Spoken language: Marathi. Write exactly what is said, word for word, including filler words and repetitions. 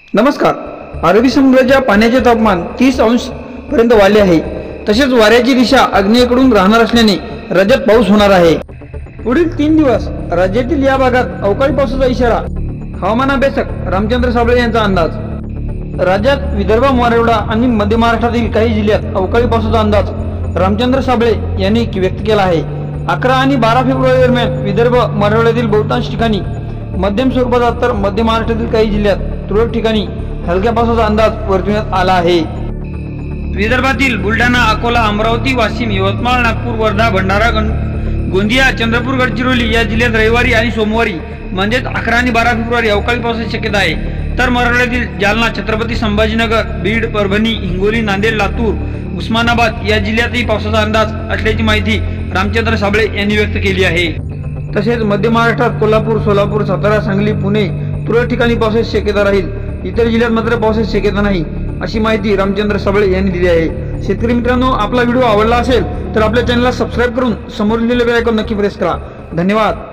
नमस्कार। अरबी समुद्राच्या पाण्याचे तापमान तीस अंश पर्यंत वाढले आहे। तसेच वाऱ्याची दिशा आग्नेयेकडून राहणार असल्याने राज्यात पाऊस होणार आहे। पुढील तीन दिवस राज्यातील या भागात अवकाळी पावसाचा इशारा हवामान अभ्यासक रामचंद्र साबळे यांचा अंदाज। राज्यात विदर्भ, मराठवाडा आणि मध्य महाराष्ट्रातील काही जिल्ह्यात अवकाळी पावसाचा अंदाज रामचंद्र साबळे यांनी व्यक्त केला आहे। अकरा आणि बारा फेब्रुवारी दरम्यान विदर्भ, मराठवाड्यातील बहुतांश ठिकाणी मध्यम स्वरूपाचा तर मध्य महाराष्ट्रातील काही जिल्ह्यात तुरळक ठिकाणी हलक्या पावसाचा अंदाज वर्तविण्यात आला आहे। विदर्भातील बुलढाणा, अकोला, अमरावती, वाशिम, यवतमाळ, नागपूर, वर्धा, भंडारा, गोंदिया, चंद्रपूर, गडचिरोली या जिल्ह्यात रविवारी आणि सोमवारी म्हणजेच अकरा आणि बारा फेब्रुवारी अवकाळी पावसाची शक्यता आहे। तर मराठवाड्यातील जालना, छत्रपती संभाजीनगर, बीड, परभणी, हिंगोली, नांदेड, लातूर, उस्मानाबाद या जिल्ह्यातही पावसाचा अंदाज असल्याची माहिती रामचंद्र साबळे यांनी व्यक्त केली आहे। तसेच मध्य महाराष्ट्रात कोल्हापूर, सोलापूर, सातारा, सांगली, पुणे तुरळक ठिकाणी पावसाची शक्यता राहील। इतर जिल्ह्यात मात्र पावसाची शक्यता नाही, अशी माहिती रामचंद्र साबळे यांनी दिली आहे। शेतकरी मित्रांनो, आपला व्हिडिओ आवडला असेल तर आपल्या चॅनलला सबस्क्राईब करून समोर दिलेले बेल आयकॉन नक्की प्रेस करा। धन्यवाद।